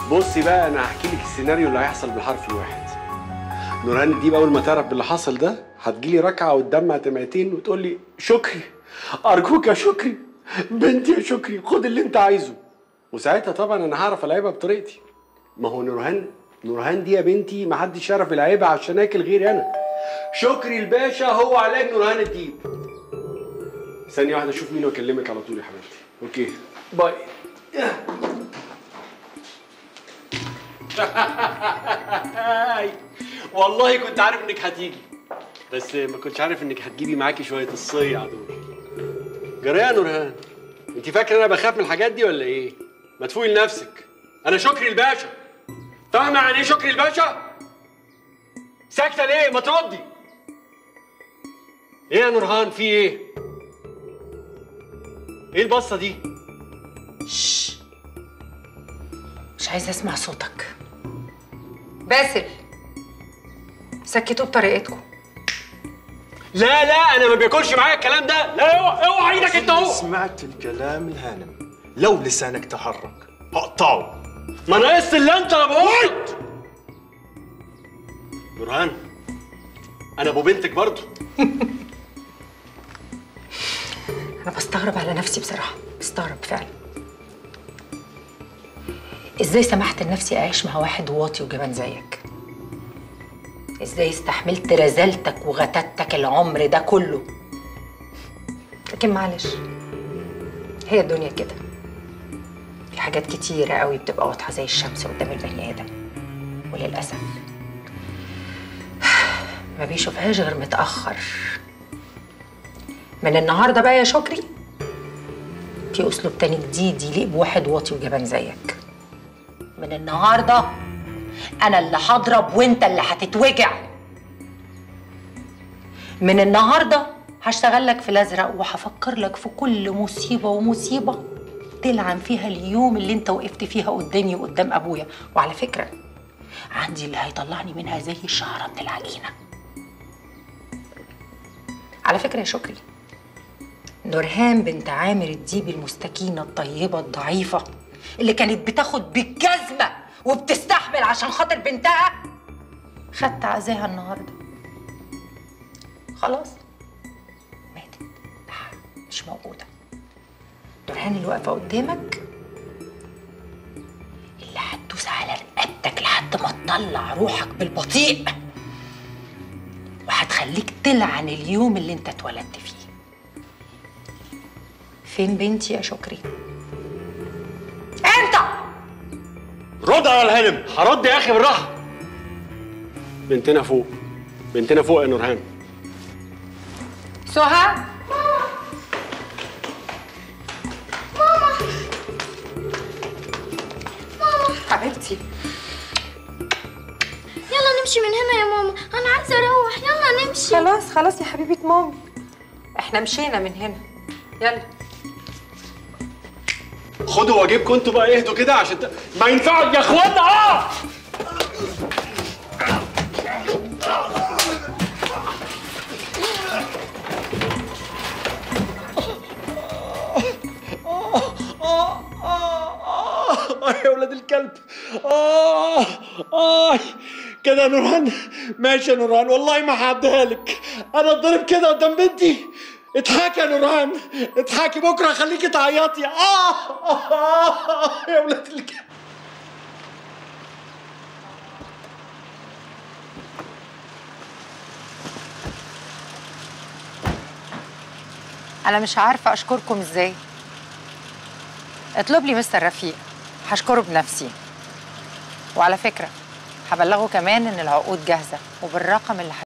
بصي بقى، انا هحكي لك السيناريو اللي هيحصل بالحرف الواحد. نورهان دي اول ما تعرف باللي حصل ده هتجيلي ركعه وتدمع دمعتين وتقول لي شكري، ارجوك يا شكري، بنتي يا شكري، خد اللي انت عايزه. وساعتها طبعا انا هعرف العبها بطريقتي. ما هو نورهان دي يا بنتي ما حدش يعرف يلعبها عشان اكل غيري انا. شكري الباشا هو علاج نورهان الديب. ثانيه واحده اشوف مين واكلمك على طول يا حبيبتي. اوكي باي. والله كنت عارف انك هتيجي، بس ما كنتش عارف انك هتجيبي معاكي شويه الصيع دول. جرى يا نورهان، انت فاكره انا بخاف من الحاجات دي ولا ايه؟ ما تفوقي لنفسك، انا شكري الباشا. فاهمه يعني ايه شكري الباشا؟ ساكته ليه؟ ما تردي. ايه يا نورهان، في ايه؟ ايه البصه دي؟ شش، مش عايزه اسمع صوتك. باسل، سكتوا بطريقتكم. لا انا ما بياكلش معايا الكلام ده. لا اوعى ايدك انت اهو. سمعت الكلام الهانم، لو لسانك تحرك هقطعه. ما ناقص الا انت يا بقول. نورهان، انا ابو بنتك برضه. انا بستغرب على نفسي بصراحه، بستغرب فعلا. ازاي سمحت لنفسي اعيش مع واحد واطي وجبان زيك؟ ازاي استحملت رزالتك وغتاتك العمر ده كله؟ لكن معلش، هي الدنيا كده. في حاجات كتيرة قوي بتبقى واضحة زي الشمس قدام البني آدم، وللأسف ما بيشوفهاش غير متأخر. من النهاردة بقى يا شكري، في أسلوب تاني جديد يليق بواحد واطي وجبان زيك. من النهاردة أنا اللي هضرب وأنت اللي هتتوجع. من النهاردة هشتغل لك في الأزرق وهفكر لك في كل مصيبة ومصيبة تلعن فيها اليوم اللي أنت وقفت فيها قدامي وقدام أبويا. وعلى فكرة، عندي اللي هيطلعني منها زي الشعرة من العجينة. على فكرة يا شكري، نورهان بنت عامر الديب المستكينة الطيبة الضعيفة اللي كانت بتاخد بالجزمة وبتستحمل عشان خاطر بنتها، خدت عزاها النهارده. خلاص ماتت، مش موجودة. نورهان اللي واقفة قدامك اللي هتدوس على رقبتك لحد ما تطلع روحك بالبطيء، وهتخليك تلعن اليوم اللي انت اتولدت فيه. فين بنتي يا شكري؟ انت رد على الهانم. هرد يا اخي بالراحه. بنتنا فوق، بنتنا فوق يا نورهان. سهى، حبيبتي، يلا نمشي من هنا يا ماما، انا عايزه اروح. يلا نمشي. خلاص يا حبيبه مامي، احنا مشينا من هنا. يلا خدوا واجبكم انتوا بقى، اهدوا كده عشان ما ينفعش يا اخوانا. يا ولاد الكلب. كده يا نورهان. ماشي يا نورهان، والله ما هعديها لك. انا اتضرب كده قدام بنتي. اضحكي يا نورهان، اضحكي، بكره خليكي تعيطي. يا ولاد الكلب. انا مش عارفه اشكركم ازاي. اطلب لي مستر رفيق، هشكره بنفسي. وعلى فكره، هبلغه كمان ان العقود جاهزه وبالرقم اللي